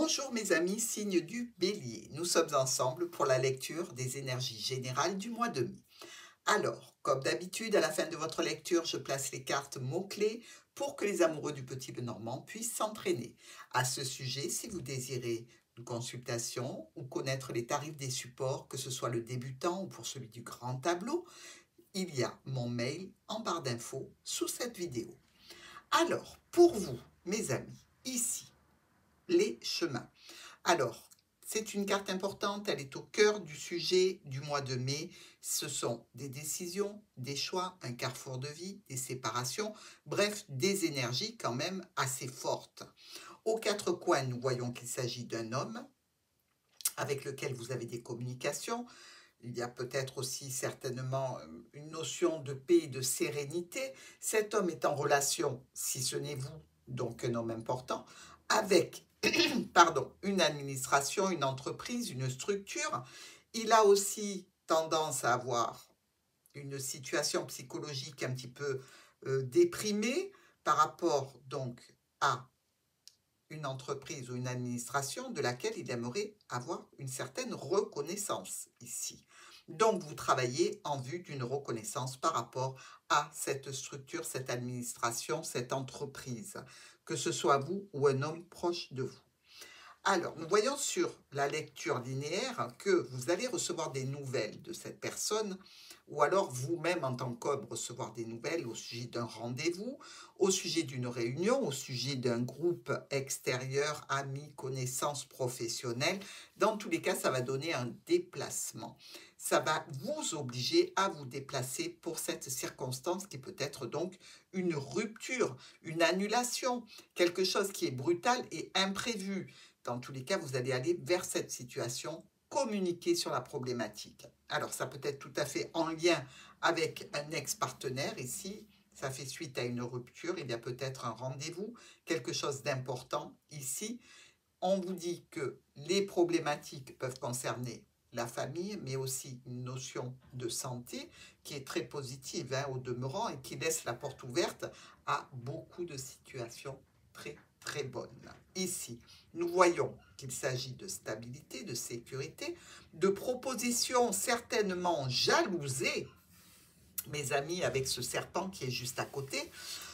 Bonjour mes amis, signe du Bélier. Nous sommes ensemble pour la lecture des énergies générales du mois de mai. Alors, comme d'habitude, à la fin de votre lecture, je place les cartes mots-clés pour que les amoureux du Petit Lenormand puissent s'entraîner. À ce sujet, si vous désirez une consultation ou connaître les tarifs des supports, que ce soit le débutant ou pour celui du grand tableau, il y a mon mail en barre d'infos sous cette vidéo. Alors, pour vous, mes amis, ici, les chemins. Alors, c'est une carte importante, elle est au cœur du sujet du mois de mai. Ce sont des décisions, des choix, un carrefour de vie, des séparations, bref, des énergies quand même assez fortes. Aux quatre coins, nous voyons qu'il s'agit d'un homme avec lequel vous avez des communications. Il y a peut-être aussi certainement une notion de paix et de sérénité. Cet homme est en relation, si ce n'est vous, donc un homme important, avec pardon, une administration, une entreprise, une structure. Il a aussi tendance à avoir une situation psychologique un petit peu déprimée par rapport donc à une entreprise ou une administration de laquelle il aimerait avoir une certaine reconnaissance ici. Donc, vous travaillez en vue d'une reconnaissance par rapport à cette structure, cette administration, cette entreprise, que ce soit vous ou un homme proche de vous. Alors, nous voyons sur la lecture linéaire que vous allez recevoir des nouvelles de cette personne, ou alors vous-même en tant qu'homme recevoir des nouvelles au sujet d'un rendez-vous, au sujet d'une réunion, au sujet d'un groupe extérieur, amis, connaissances, professionnels. Dans tous les cas, ça va donner un déplacement. Ça va vous obliger à vous déplacer pour cette circonstance qui peut être donc une rupture, une annulation, quelque chose qui est brutal et imprévu. Dans tous les cas, vous allez aller vers cette situation, communiquer sur la problématique. Alors, ça peut être tout à fait en lien avec un ex-partenaire ici. Ça fait suite à une rupture. Il y a peut-être un rendez-vous, quelque chose d'important ici. On vous dit que les problématiques peuvent concerner la famille, mais aussi une notion de santé qui est très positive au demeurant et qui laisse la porte ouverte à beaucoup de situations très bonnes. Ici, nous voyons qu'il s'agit de stabilité, de sécurité, de propositions certainement jalousées, mes amis, avec ce serpent qui est juste à côté.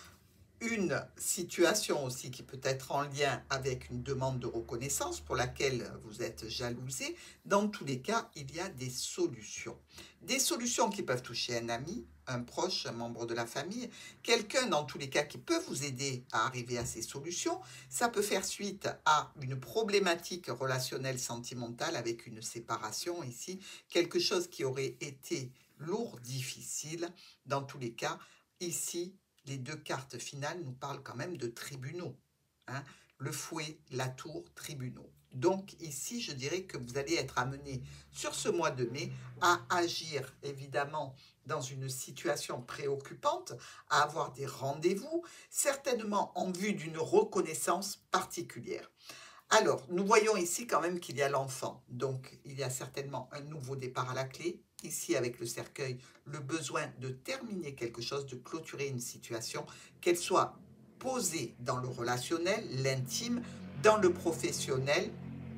Une situation aussi qui peut être en lien avec une demande de reconnaissance pour laquelle vous êtes jalousé. Dans tous les cas, il y a des solutions. Des solutions qui peuvent toucher un ami, un proche, un membre de la famille, quelqu'un dans tous les cas qui peut vous aider à arriver à ces solutions. Ça peut faire suite à une problématique relationnelle sentimentale avec une séparation ici, quelque chose qui aurait été lourd, difficile. Dans tous les cas, ici, les deux cartes finales nous parlent quand même de tribunaux. Le fouet, la tour, tribunaux. Donc ici, je dirais que vous allez être amené sur ce mois de mai à agir évidemment dans une situation préoccupante, à avoir des rendez-vous, certainement en vue d'une reconnaissance particulière. Alors, nous voyons ici quand même qu'il y a l'enfant. Donc, il y a certainement un nouveau départ à la clé. Ici, avec le cercueil, le besoin de terminer quelque chose, de clôturer une situation, qu'elle soit posée dans le relationnel, l'intime, dans le professionnel.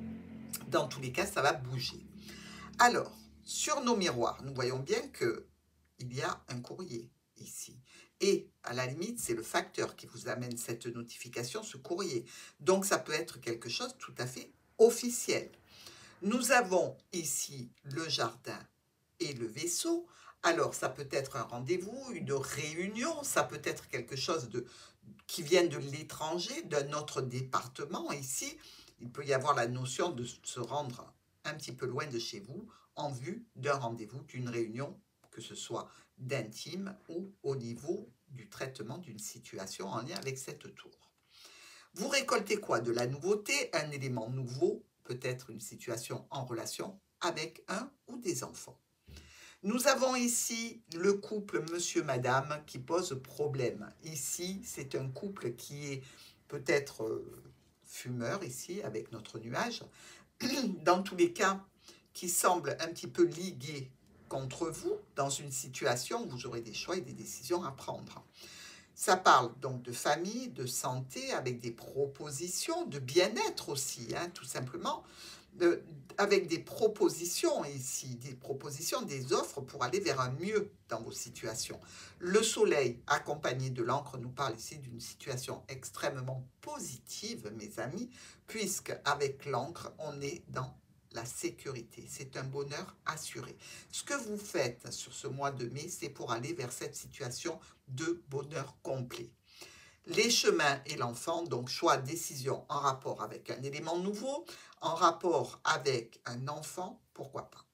Dans tous les cas, ça va bouger. Alors, sur nos miroirs, nous voyons bien qu'il y a un courrier ici. Et à la limite, c'est le facteur qui vous amène cette notification, ce courrier. Donc, ça peut être quelque chose tout à fait officiel. Nous avons ici le jardin et le vaisseau. Alors, ça peut être un rendez-vous, une réunion, ça peut être quelque chose qui vient de l'étranger, d'un autre département. Ici, il peut y avoir la notion de se rendre un petit peu loin de chez vous en vue d'un rendez-vous, d'une réunion, que ce soit d'intime ou au niveau du traitement d'une situation en lien avec cette tour. Vous récoltez quoi? De la nouveauté, un élément nouveau, peut-être une situation en relation avec un ou des enfants. Nous avons ici le couple monsieur-madame qui pose problème. Ici, c'est un couple qui est peut-être fumeur ici avec notre nuage. Dans tous les cas, qui semble un petit peu ligué contre vous dans une situation où vous aurez des choix et des décisions à prendre. Ça parle donc de famille, de santé, avec des propositions, de bien-être aussi, hein, tout simplement, de- avec des propositions ici, des propositions, des offres pour aller vers un mieux dans vos situations. Le soleil, accompagné de l'encre, nous parle ici d'une situation extrêmement positive, mes amis, puisque avec l'encre, on est dans la sécurité. C'est un bonheur assuré. Ce que vous faites sur ce mois de mai, c'est pour aller vers cette situation de bonheur complet. Les chemins et l'enfant, donc choix, décision en rapport avec un élément nouveau, en rapport avec un enfant, pourquoi pas.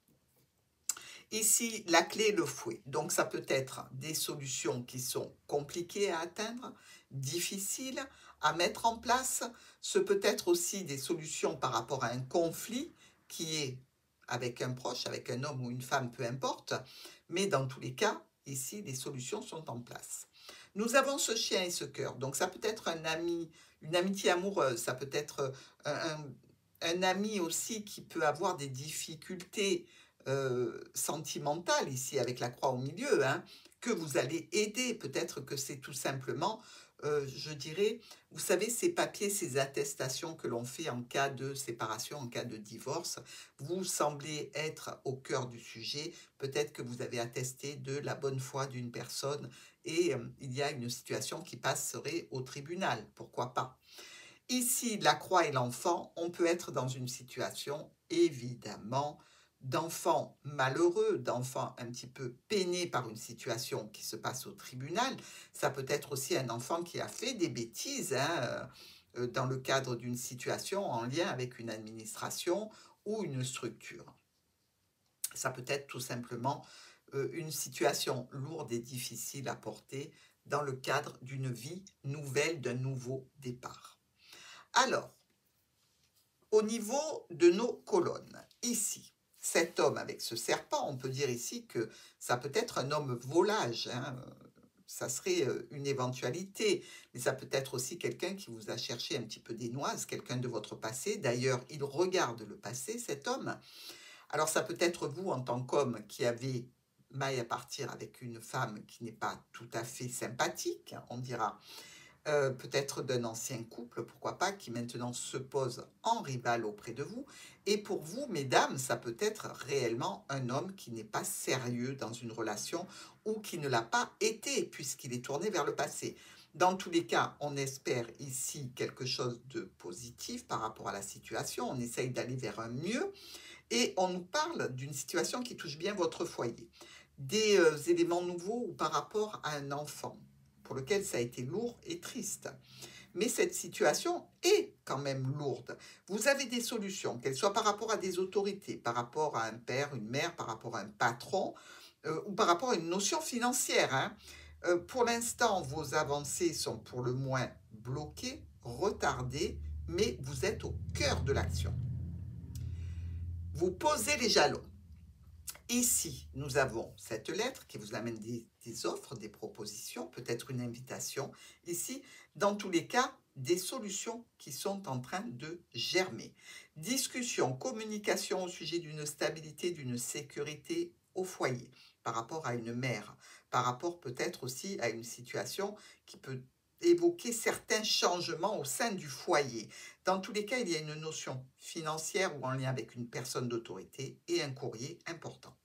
Ici, la clé, le fouet. Donc, ça peut être des solutions qui sont compliquées à atteindre, difficiles à mettre en place. Ce peut être aussi des solutions par rapport à un conflit qui est avec un proche, avec un homme ou une femme, peu importe. Mais dans tous les cas, ici, les solutions sont en place. Nous avons ce chien et ce cœur. Donc, ça peut être un ami, une amitié amoureuse. Ça peut être un ami aussi qui peut avoir des difficultés sentimentale ici avec la croix au milieu, hein, que vous allez aider. Peut-être que c'est tout simplement, je dirais, vous savez, ces papiers, ces attestations que l'on fait en cas de séparation, en cas de divorce, vous semblez être au cœur du sujet. Peut-être que vous avez attesté de la bonne foi d'une personne et il y a une situation qui passerait au tribunal. Pourquoi pas? Ici, la croix et l'enfant, on peut être dans une situation, évidemment, d'enfant malheureux, d'enfant un petit peu peiné par une situation qui se passe au tribunal. Ça peut être aussi un enfant qui a fait des bêtises, hein, dans le cadre d'une situation en lien avec une administration ou une structure. Ça peut être tout simplement une situation lourde et difficile à porter dans le cadre d'une vie nouvelle, d'un nouveau départ. Alors, au niveau de nos colonnes, ici, cet homme avec ce serpent, on peut dire ici que ça peut être un homme volage, hein, ça serait une éventualité, mais ça peut être aussi quelqu'un qui vous a cherché un petit peu des noises, quelqu'un de votre passé. D'ailleurs, il regarde le passé, cet homme. Alors, ça peut être vous en tant qu'homme qui avez maille à partir avec une femme qui n'est pas tout à fait sympathique, on dira peut-être d'un ancien couple, pourquoi pas, qui maintenant se pose en rival auprès de vous. Et pour vous, mesdames, ça peut être réellement un homme qui n'est pas sérieux dans une relation ou qui ne l'a pas été puisqu'il est tourné vers le passé. Dans tous les cas, on espère ici quelque chose de positif par rapport à la situation. On essaye d'aller vers un mieux et on nous parle d'une situation qui touche bien votre foyer. Des éléments nouveaux ou par rapport à un enfant pour lequel ça a été lourd et triste. Mais cette situation est quand même lourde. Vous avez des solutions, qu'elles soient par rapport à des autorités, par rapport à un père, une mère, par rapport à un patron, ou par rapport à une notion financière, hein. Pour l'instant, vos avancées sont pour le moins bloquées, retardées, mais vous êtes au cœur de l'action. Vous posez les jalons. Ici, nous avons cette lettre qui vous amène des offres, des propositions, peut-être une invitation. Ici, dans tous les cas, des solutions qui sont en train de germer. Discussion, communication au sujet d'une stabilité, d'une sécurité au foyer, par rapport à une mère, par rapport peut-être aussi à une situation qui peut évoquer certains changements au sein du foyer. Dans tous les cas, il y a une notion financière ou en lien avec une personne d'autorité et un courrier important.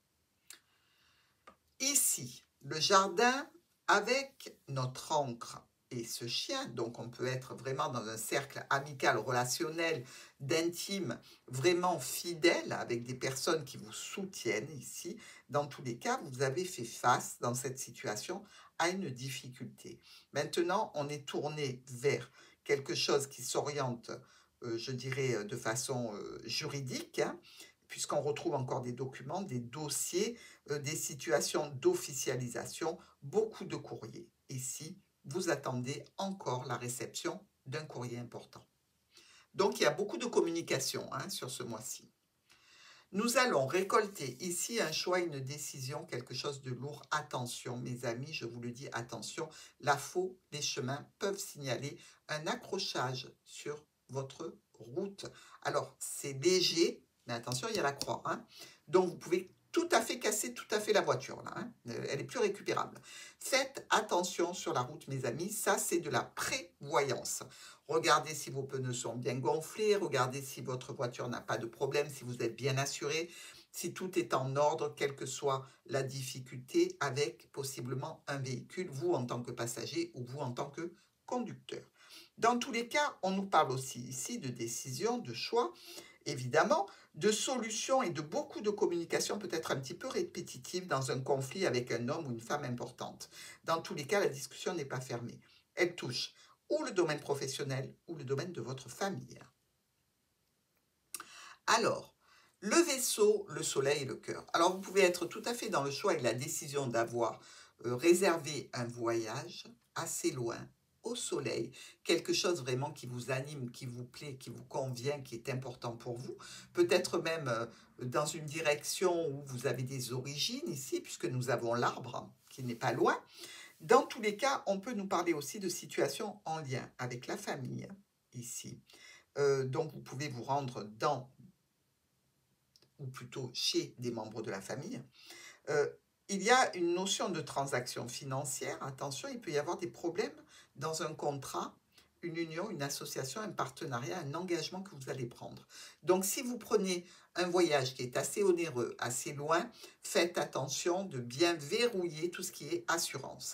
Ici, le jardin avec notre encre et ce chien, donc on peut être vraiment dans un cercle amical, relationnel, d'intime, vraiment fidèle avec des personnes qui vous soutiennent ici. Dans tous les cas, vous avez fait face dans cette situation à une difficulté. Maintenant, on est tourné vers quelque chose qui s'oriente, je dirais, de façon juridique, hein, puisqu'on retrouve encore des documents, des dossiers, des situations d'officialisation, beaucoup de courriers. Ici, vous attendez encore la réception d'un courrier important. Donc, il y a beaucoup de communication, hein, sur ce mois-ci. Nous allons récolter ici un choix, une décision, quelque chose de lourd. Attention, mes amis, je vous le dis, attention, la faux, les chemins peuvent signaler un accrochage sur votre route. Alors, c'est léger, mais attention, il y a la croix, hein. Donc, vous pouvez tout à fait cassé, tout à fait la voiture, là, hein. Elle est plus récupérable. Faites attention sur la route, mes amis, ça c'est de la prévoyance. Regardez si vos pneus sont bien gonflés, regardez si votre voiture n'a pas de problème, si vous êtes bien assuré, si tout est en ordre, quelle que soit la difficulté, avec possiblement un véhicule, vous en tant que passager ou vous en tant que conducteur. Dans tous les cas, on nous parle aussi ici de décision, de choix, évidemment, de solutions et de beaucoup de communication peut-être un petit peu répétitive dans un conflit avec un homme ou une femme importante. Dans tous les cas, la discussion n'est pas fermée. Elle touche ou le domaine professionnel ou le domaine de votre famille. Alors, le vaisseau, le soleil et le cœur. Alors, vous pouvez être tout à fait dans le choix et la décision d'avoir réservé un voyage assez loin, au soleil, quelque chose vraiment qui vous anime, qui vous plaît, qui vous convient, qui est important pour vous. Peut-être même dans une direction où vous avez des origines ici, puisque nous avons l'arbre qui n'est pas loin. Dans tous les cas, on peut nous parler aussi de situations en lien avec la famille, ici. Donc, vous pouvez vous rendre dans ou plutôt chez des membres de la famille. Il y a une notion de transaction financière. Attention, il peut y avoir des problèmes dans un contrat, une union, une association, un partenariat, un engagement que vous allez prendre. Donc, si vous prenez un voyage qui est assez onéreux, assez loin, faites attention de bien verrouiller tout ce qui est assurance.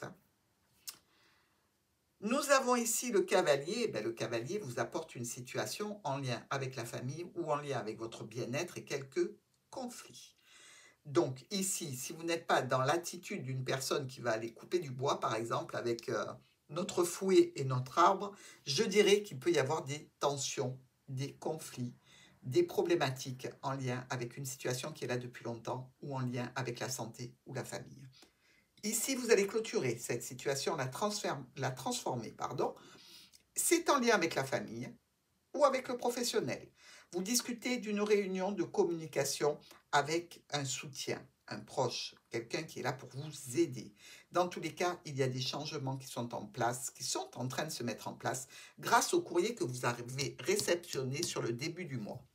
Nous avons ici le cavalier. Le cavalier vous apporte une situation en lien avec la famille ou en lien avec votre bien-être et quelques conflits. Donc ici, si vous n'êtes pas dans l'attitude d'une personne qui va aller couper du bois, par exemple, avec notre fouet et notre arbre, je dirais qu'il peut y avoir des tensions, des conflits, des problématiques en lien avec une situation qui est là depuis longtemps ou en lien avec la santé ou la famille. Ici, vous allez clôturer cette situation, la transformer, pardon. C'est en lien avec la famille ou avec le professionnel. Vous discutez d'une réunion de communication avec un soutien, un proche, quelqu'un qui est là pour vous aider. Dans tous les cas, il y a des changements qui sont en place, qui sont en train de se mettre en place grâce au courrier que vous avez réceptionné sur le début du mois.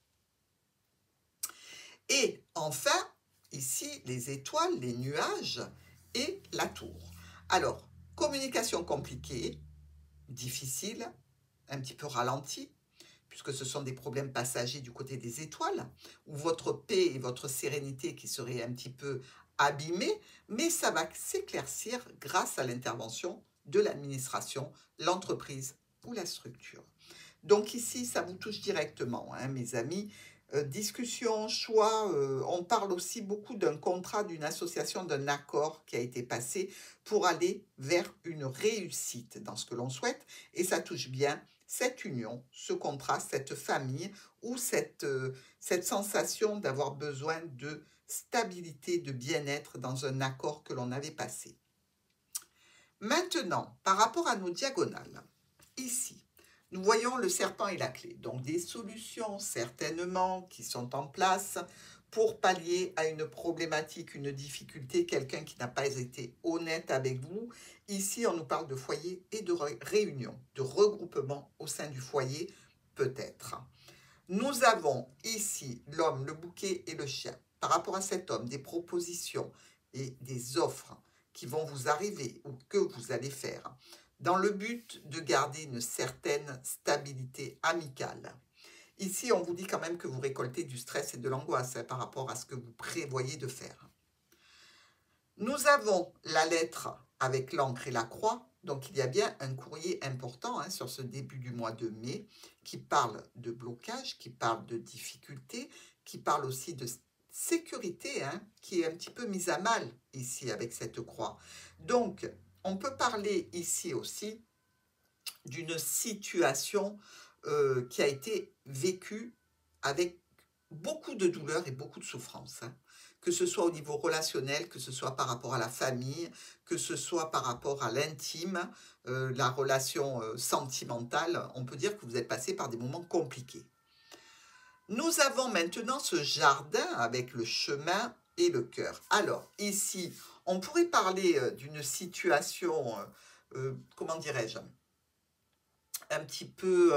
Et enfin, ici, les étoiles, les nuages et la tour. Alors, communication compliquée, difficile, un petit peu ralentie, puisque ce sont des problèmes passagers du côté des étoiles, ou votre paix et votre sérénité qui seraient un petit peu abîmées, mais ça va s'éclaircir grâce à l'intervention de l'administration, l'entreprise ou la structure. Donc ici, ça vous touche directement, hein, mes amis. Discussion, choix, on parle aussi beaucoup d'un contrat, d'une association, d'un accord qui a été passé pour aller vers une réussite dans ce que l'on souhaite, et ça touche bien cette union, ce contrat, cette famille, ou cette sensation d'avoir besoin de stabilité, de bien-être dans un accord que l'on avait passé. Maintenant, par rapport à nos diagonales, ici, nous voyons le serpent et la clé. Donc, des solutions certainement qui sont en place pour pallier à une problématique, une difficulté, quelqu'un qui n'a pas été honnête avec vous. Ici, on nous parle de foyer et de réunion, de regroupement au sein du foyer, peut-être. Nous avons ici l'homme, le bouquet et le chien. Par rapport à cet homme, des propositions et des offres qui vont vous arriver ou que vous allez faire dans le but de garder une certaine stabilité amicale. Ici, on vous dit quand même que vous récoltez du stress et de l'angoisse par rapport à ce que vous prévoyez de faire. Nous avons la lettre avec l'encre et la croix. Donc, il y a bien un courrier important sur ce début du mois de mai qui parle de blocage, qui parle de difficultés, qui parle aussi de sécurité, qui est un petit peu mise à mal ici avec cette croix. Donc, on peut parler ici aussi d'une situation qui a été vécue avec beaucoup de douleur et beaucoup de souffrance. Que ce soit au niveau relationnel, que ce soit par rapport à la famille, que ce soit par rapport à l'intime, la relation sentimentale, on peut dire que vous êtes passé par des moments compliqués. Nous avons maintenant ce jardin avec le chemin et le cœur. Alors, ici, on pourrait parler d'une situation, comment dirais-je, un petit peu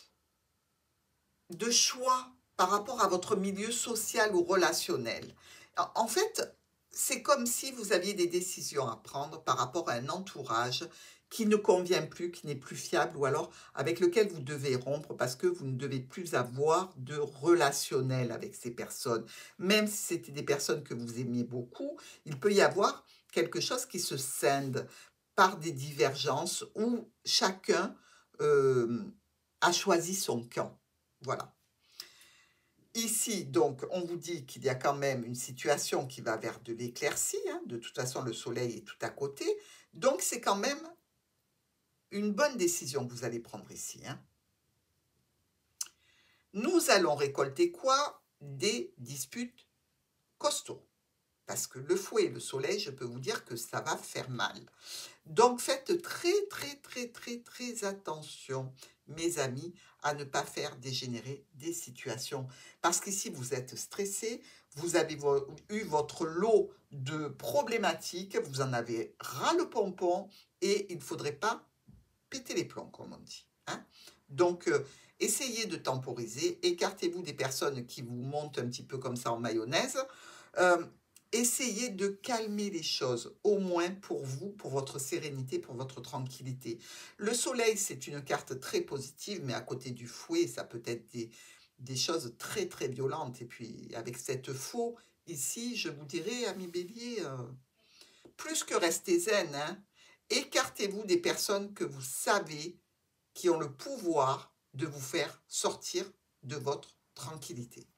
de choix par rapport à votre milieu social ou relationnel. En fait, c'est comme si vous aviez des décisions à prendre par rapport à un entourage qui ne convient plus, qui n'est plus fiable, ou alors avec lequel vous devez rompre parce que vous ne devez plus avoir de relationnel avec ces personnes. Même si c'était des personnes que vous aimiez beaucoup, il peut y avoir quelque chose qui se scinde par des divergences où chacun euh, a choisi son camp. Voilà. Ici, donc, on vous dit qu'il y a quand même une situation qui va vers de l'éclaircie, hein. De toute façon, le soleil est tout à côté. Donc, c'est quand même une bonne décision que vous allez prendre ici, hein. Nous allons récolter quoi? Des disputes costauds. Parce que le fouet et le soleil, je peux vous dire que ça va faire mal. Donc, faites très attention, mes amis, à ne pas faire dégénérer des situations. Parce qu'ici, vous êtes stressé, vous avez eu votre lot de problématiques, vous en avez ras le pompon et il ne faudrait pas péter les plombs, comme on dit, hein. Donc, essayez de temporiser, écartez-vous des personnes qui vous montent un petit peu comme ça en mayonnaise. Euh, Essayez de calmer les choses, au moins pour vous, pour votre sérénité, pour votre tranquillité. Le soleil, c'est une carte très positive, mais à côté du fouet, ça peut être des choses très violentes. Et puis, avec cette faux, ici, je vous dirais, ami Bélier, plus que rester zen, hein, écartez-vous des personnes que vous savez qui ont le pouvoir de vous faire sortir de votre tranquillité.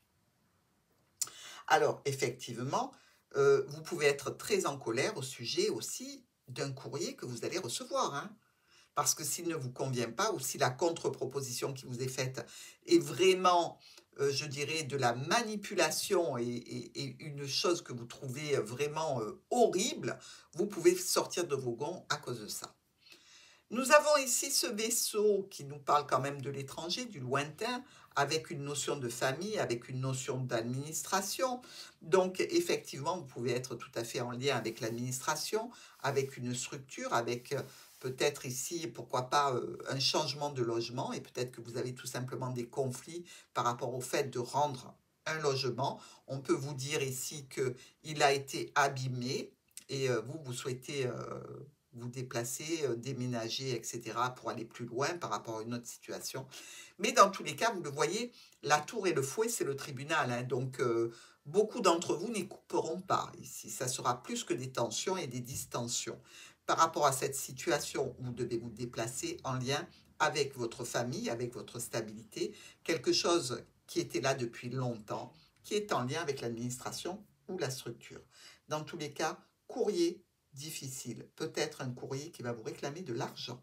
Alors, effectivement, vous pouvez être très en colère au sujet aussi d'un courrier que vous allez recevoir, hein. Parce que s'il ne vous convient pas ou si la contre-proposition qui vous est faite est vraiment, je dirais, de la manipulation et une chose que vous trouvez vraiment horrible, vous pouvez sortir de vos gonds à cause de ça. Nous avons ici ce vaisseau qui nous parle quand même de l'étranger, du lointain, avec une notion de famille, avec une notion d'administration. Donc, effectivement, vous pouvez être tout à fait en lien avec l'administration, avec une structure, avec peut-être ici, pourquoi pas, un changement de logement, et peut-être que vous avez tout simplement des conflits par rapport au fait de rendre un logement. On peut vous dire ici qu'il a été abîmé, et vous souhaitez vous déplacer, déménager, etc., pour aller plus loin par rapport à une autre situation. Mais dans tous les cas, vous le voyez, la tour et le fouet, c'est le tribunal, hein. Donc, beaucoup d'entre vous n'y couperont pas ici. Ça sera plus que des tensions et des distensions. Par rapport à cette situation, vous devez vous déplacer en lien avec votre famille, avec votre stabilité, quelque chose qui était là depuis longtemps, qui est en lien avec l'administration ou la structure. Dans tous les cas, courrier difficile, peut-être un courrier qui va vous réclamer de l'argent.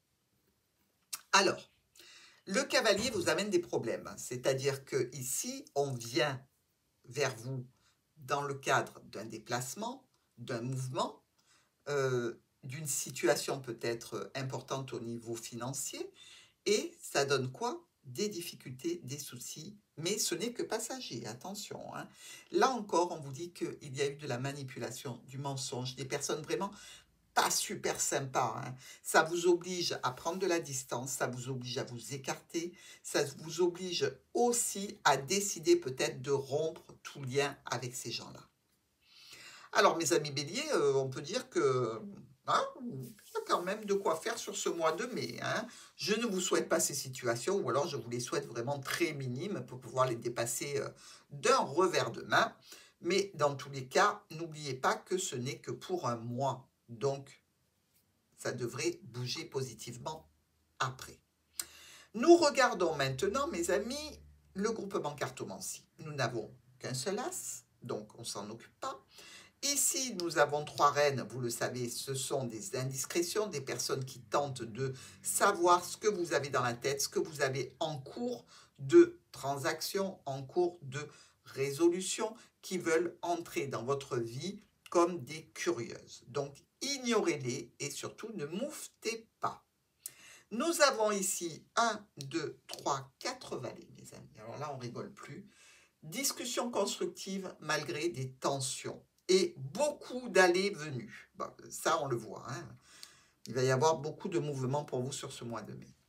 Alors, le cavalier vous amène des problèmes, c'est-à-dire que ici, on vient vers vous dans le cadre d'un déplacement, d'un mouvement, d'une situation peut-être importante au niveau financier, et ça donne quoi? Des difficultés, des soucis, mais ce n'est que passager, attention, hein. Là encore, on vous dit qu'il y a eu de la manipulation, du mensonge, des personnes vraiment pas super sympas, hein. Ça vous oblige à prendre de la distance, ça vous oblige à vous écarter, ça vous oblige aussi à décider peut-être de rompre tout lien avec ces gens-là. Alors, mes amis béliers, on peut dire que hein, il y a quand même de quoi faire sur ce mois de mai, hein. Je ne vous souhaite pas ces situations, ou alors je vous les souhaite vraiment très minimes pour pouvoir les dépasser d'un revers de main. Mais dans tous les cas, n'oubliez pas que ce n'est que pour un mois. Donc, ça devrait bouger positivement après. Nous regardons maintenant, mes amis, le groupement cartomancie. Nous n'avons qu'un seul as, donc on ne s'en occupe pas. Ici, nous avons 3 reines, vous le savez, ce sont des indiscrétions, des personnes qui tentent de savoir ce que vous avez dans la tête, ce que vous avez en cours de transaction, en cours de résolution, qui veulent entrer dans votre vie comme des curieuses. Donc, ignorez-les et surtout ne mouvetez pas. Nous avons ici 1, 2, 3, 4 valets, mes amis. Alors là, on rigole plus. Discussion constructive malgré des tensions et beaucoup d'allées-venues. Bon, ça, on le voit, hein. Il va y avoir beaucoup de mouvements pour vous sur ce mois de mai.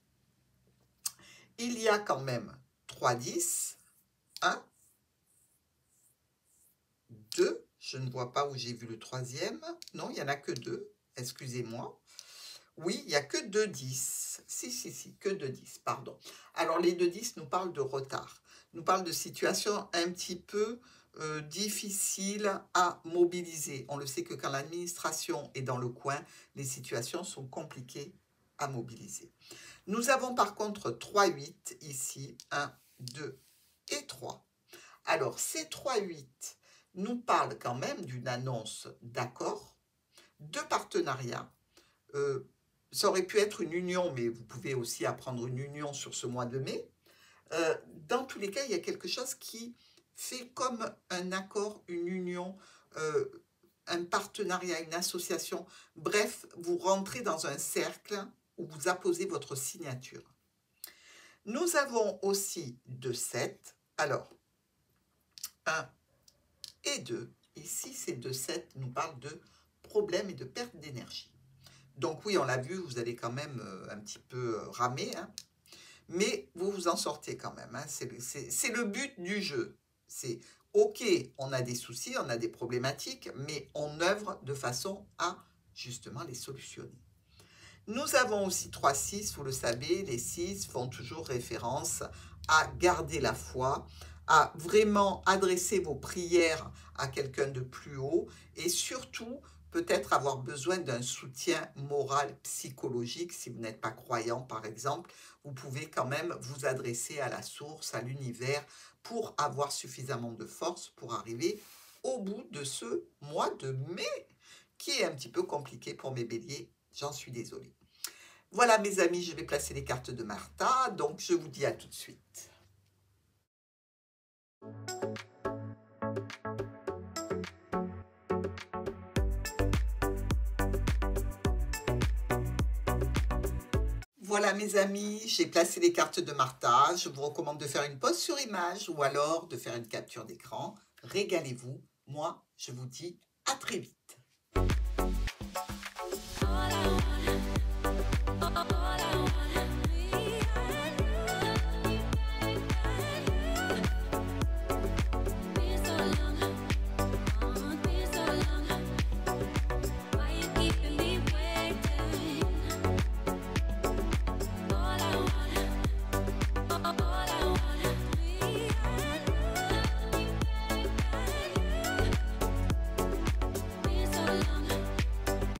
Il y a quand même 3 10, 1, 2 Je ne vois pas où j'ai vu le troisième. Non, il n'y en a que deux. Excusez-moi. Oui, il n'y a que 2 10. Si, que 2 10, pardon. Alors, les 2 10 nous parlent de retard. Nous parlent de situations un petit peu difficiles à mobiliser. On le sait que quand l'administration est dans le coin, les situations sont compliquées à mobiliser. Nous avons par contre 3 8 ici. 1, 2 et 3. Alors, ces 3 8 nous parlent quand même d'une annonce d'accord, de partenariat. Ça aurait pu être une union, mais vous pouvez aussi apprendre une union sur ce mois de mai. Dans tous les cas, il y a quelque chose qui fait comme un accord, une union, un partenariat, une association. Bref, vous rentrez dans un cercle où vous apposez votre signature. Nous avons aussi 2 7. Alors, 1 et 2. Ici, ces 2 7 nous parlent de problèmes et de perte d'énergie. Donc oui, on l'a vu, vous allez quand même un petit peu ramer, hein, mais vous vous en sortez quand même. Hein, c'est le but du jeu. C'est ok, on a des soucis, on a des problématiques, mais on œuvre de façon à justement les solutionner. Nous avons aussi 3 6, vous le savez, les 6 font toujours référence à garder la foi, à vraiment adresser vos prières à quelqu'un de plus haut et surtout peut-être avoir besoin d'un soutien moral, psychologique. Si vous n'êtes pas croyant par exemple, vous pouvez quand même vous adresser à la source, à l'univers pour avoir suffisamment de force pour arriver au bout de ce mois de mai qui est un petit peu compliqué pour mes béliers, j'en suis désolée. Voilà mes amis, je vais placer les cartes de Martha, donc je vous dis à tout de suite. Voilà mes amis, j'ai placé les cartes de Martha. Je vous recommande de faire une pause sur image ou alors de faire une capture d'écran. Régalez-vous. Moi, je vous dis à très vite.